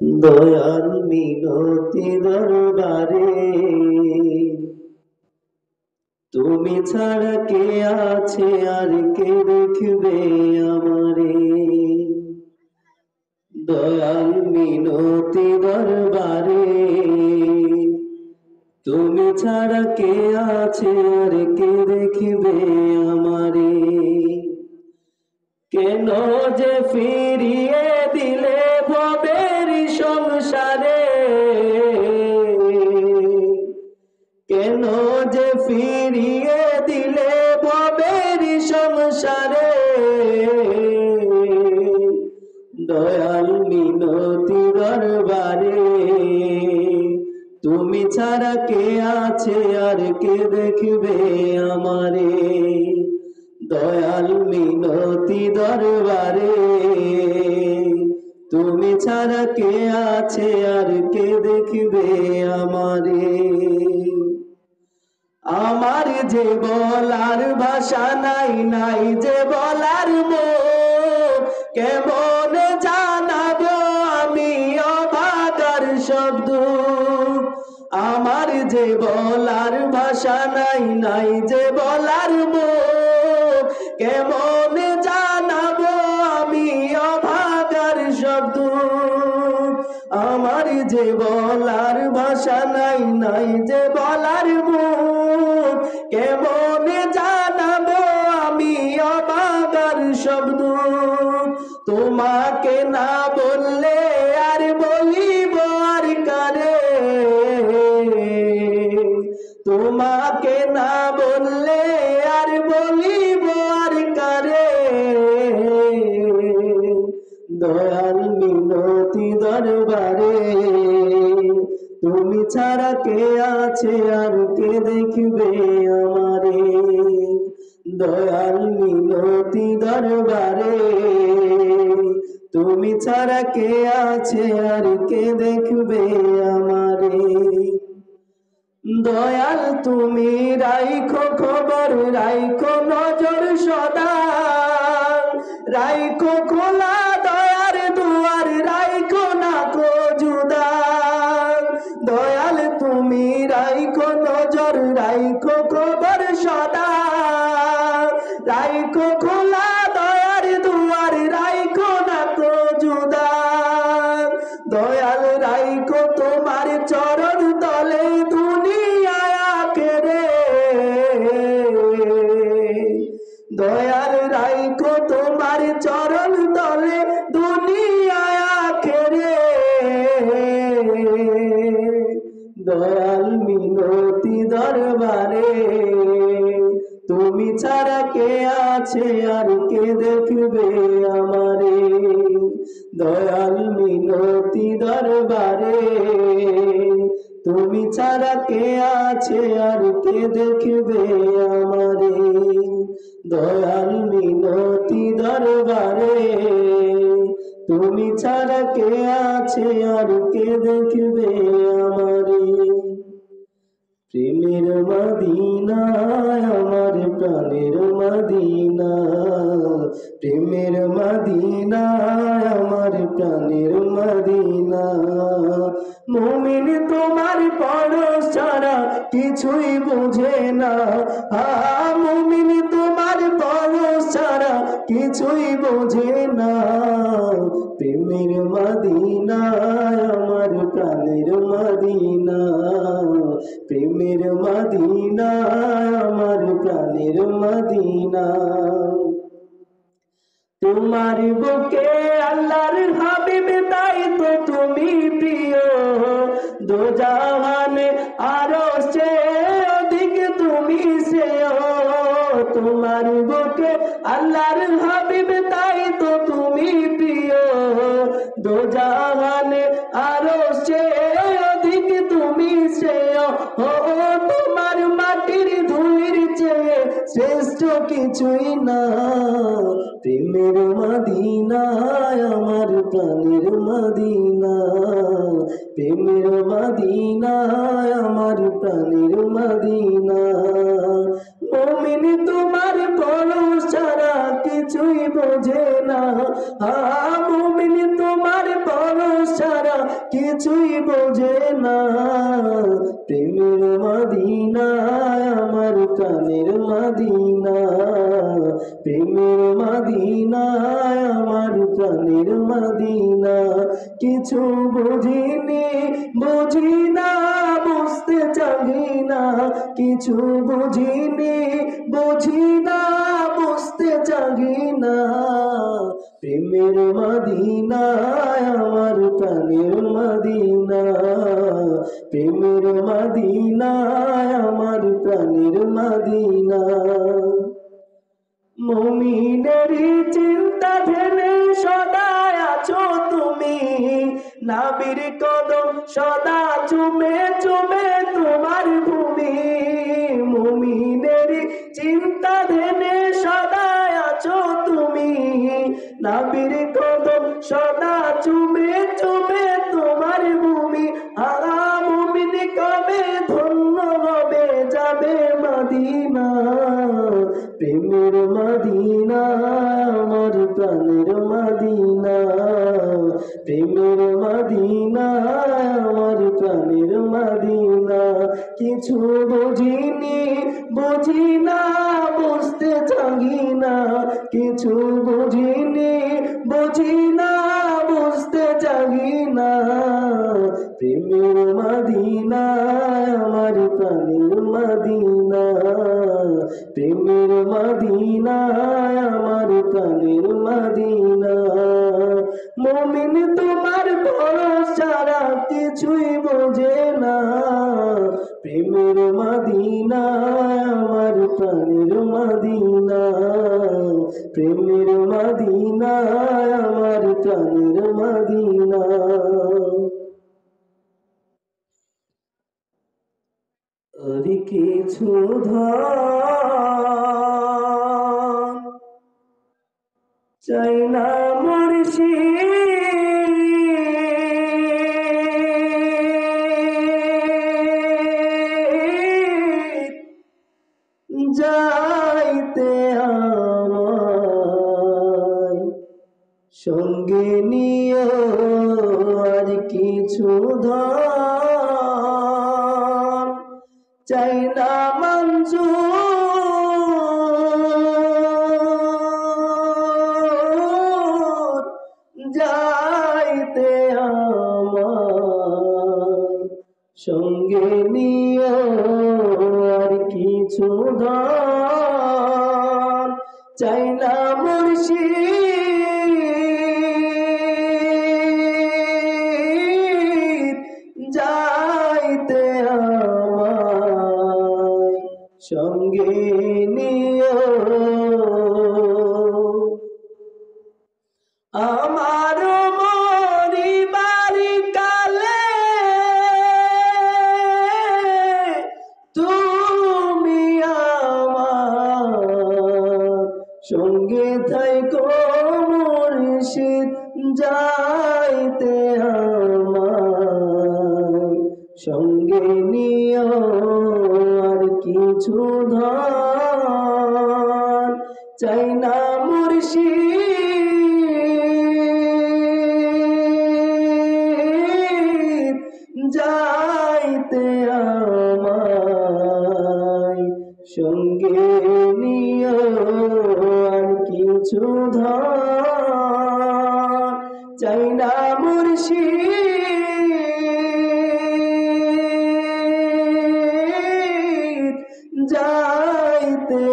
দয়াল মিনতি দরবারে, তুমি ছাড়া কে আছে আর কে দেখবে আমারে। দয়াল মিনতি দরবারে, তুমি ছাড়া কে আছে আর কে দেখবে আমারে। কেন যে ফিরিয়ে দিলে ভবের সংসারে, কেন যে ফিরিয়ে দিলে ভবের সংসারে। দয়াল মিনতি দরবারে, তুমি ছাড়া কে আছে আর কে দেখবে আমারে। দয়াল মিনতি দরবারে, তুমি ছাড়া কে আছে আর কে দেখবে আমারে। আমার যে বলার ভাষা নাই, নাই যে বলার মুখ, কেমন জানাবো আমি অভাগার শব্দ। আমার যে বলার ভাষা নাই, নাই যে বলার মুখ, কেমন জানাবো আমি অভাগার শব্দ। আমার যে বলার ভাষা নাই, নাই যে বলার মুখ, কেমন জানাবো আমি অভাগার শব্দ। তোমাকে না বললে আর বলিব আর কারে, তোমাকে না বললে আর বলিব আর কারে। দয়াল মিনতি দরবারে, তুমি ছাড়া কে আছে আর কে দেখবে আমারে। দয়াল মিনতি দরবারে, তুমি ছাড়া কে আছে আর কে দেখবে আমারে। দয়াল তুমি রাইখো খবর, রাইখো নজর সদা, রাইখো খোলা দয়ার দুয়ার, রাইখো না কো জুদা। দয়াল তুমি রাইখো নজর, রাইখো খবর সদা, রাইখো খোলা দয়ার দুয়ার, রাইখো না কো জুদা। দয়াল রাইখো তোমার চরণ তলে দুনিয়ায় আখেরে, দয়াল রাইখো তোমার চরণ তলে দুনিয়ায় আখেরে। দয়াল মিনতি দরবারে, তুমি ছাড়া কে আছে আর কে দেখবে আমারে। দয়াল মিনতি দরবারে, তুমি ছাড়া কে আছে আর কে দেখবে আমারে। দয়াল মিনতি দরবারে, তুমি ছাড়া কে আছে আর কে দেখবে আমারে। প্রেমের মদিনায় আমার প্রাণের মদিনা, প্রেমের মদিনায় আমার প্রাণের মদিনা। মুমিন তোমার পরশ ছাড়া কিছুই বোঝে না, মুমিন তোমার পরশ ছাড়া কিছুই বোঝে না। প্রেমের মদিনায় আমার প্রাণের মদিনা, প্রেমের মদিনা আমার প্রাণের মদিনা। তোমার বুকে আল্লাহর হাবিব তাই তো তুমি প্রিয়, দো জাহানে আরো সে অধিক তুমি শ্রেয়। তোমার বুকে আল্লাহর হাবিব তাই তো তুমি প্রিয়, দো জাহানে আরো সে অধিক তুমি শ্রেয়। ও তোমার মাটির ধুলির চেয়ে শ্রেষ্ঠ কিছুই না। প্রেমের মদিনায় আমার প্রাণের মদিনা, প্রেমের মদিনায় আমার প্রাণের মদিনা। মুমিন তোমার পরশ ছাড়া কিছুই বোঝে না। মুমিন তোমার পরশ ছাড়া কিছুই বোঝে না। প্রেমের মদিনা আমার প্রাণের মদিনা, প্রেমের মদিনা আমার প্রাণের মদিনা। কিছু বুঝিনি বুঝি না বুঝতে চাহি না, কিছু বুঝিনি বুঝি না বুঝতে চাহি না। প্রেমের মদিনা আমার প্রাণের মদিনা, প্রেমের মদিনা আমার প্রাণের মদিনা। মুমিনের চিন্তা ধ্যানে সদা আছো তুমি, নবীর কদম সদা চুমে চুমে তোমার ভূমি। মুমিনের চিন্তা ধ্যানে সদা আছো তুমি, নবীর কদম সদা চুমে চুমে তোমার ভূমি। মুমিন কবে ধন্য হবে যাবে মদিনা, প্রেমের মদিনা আমার প্রাণের মদিনা, প্রেমের মদিনা আমার প্রাণের মদিনা। কিছু বুঝিনি বুঝি না বুঝতে চাহি না, কিছু বুঝিনি বুঝি না বুঝতে চাহি না। প্রেমের মদিনা আমার প্রাণের মদিনা, প্রেমের মদিনা আমার প্রাণের মদিনা। মুমিন তোমার পরশ ছাড়া কিছুই বোঝে না। প্রেমের মদিনা আমার প্রাণের মদিনা, প্রেমের মদিনা আমার প্রাণের মদিনা। আর কিছু ধন চাই না মুর্শিদ, যাইতে আমায় সঙ্গে নিয়ে। আর কিছু ধন চাই না মঞ্জুর, যাইতে আমায় সঙ্গে নিয়ে। আর কিছু ধন চাই না মুর্শিদ, যাইতে আমায় সঙ্গে নিয়ে। আমার মরিবার কালে তুমি আমার সঙ্গে থাইকো মুর্শিদ, যাইতে আমায় সঙ্গে নিয়ে। আর কিছু ধন চাই না মুর্শিদ, যাইতে আমায় সঙ্গে নিয়ে। আর কিছু ধন চাই না মুর্শিদ, যাইতে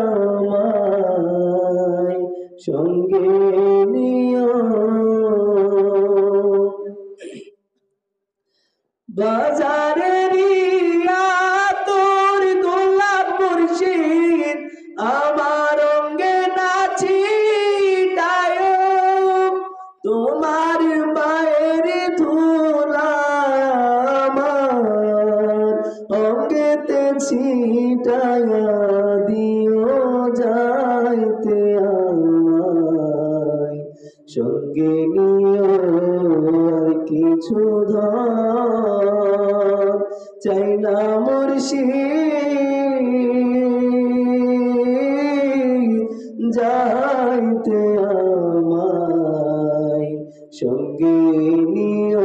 আমায় সঙ্গে নিয়ে। বাজারের তোর গোলাপ মুর্শিদ আমার অঙ্গে নাচিতায়, তোমার পায়ের ধুলা আমার অঙ্গেতে ছিটায়া দিও, যাইতে আমায় সঙ্গে নিয়ে। আর কিছু ধন চাই না মুর্শিদ, যাইতে সঙ্গে নিও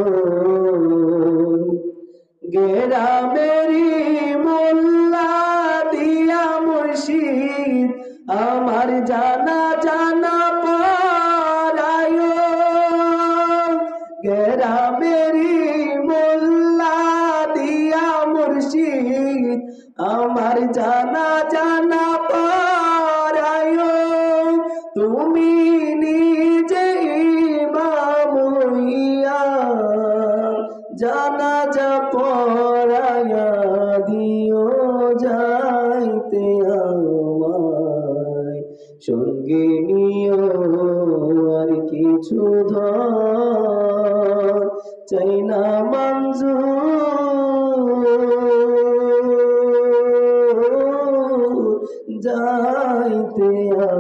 গ্রামেরি মোল্লা দিয়া মুর্শিদ আমার জানা জানা পরায় গ্রামেরি মোল্লা দিয়া মুর্শিদ আমার জানা জানা পরায় তুমি নিজে ইমাম হইয়া জানাজা পড়ায়া দিও যাইতে আমায় সঙ্গে নিও আর কিছু ধর চাই না মঞ্জুর যাইতে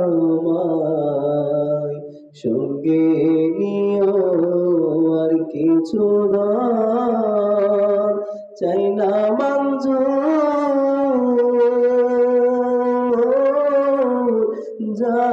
আমায় সঙ্গে নিও আর কিছু ধর চাই না মঞ্জুর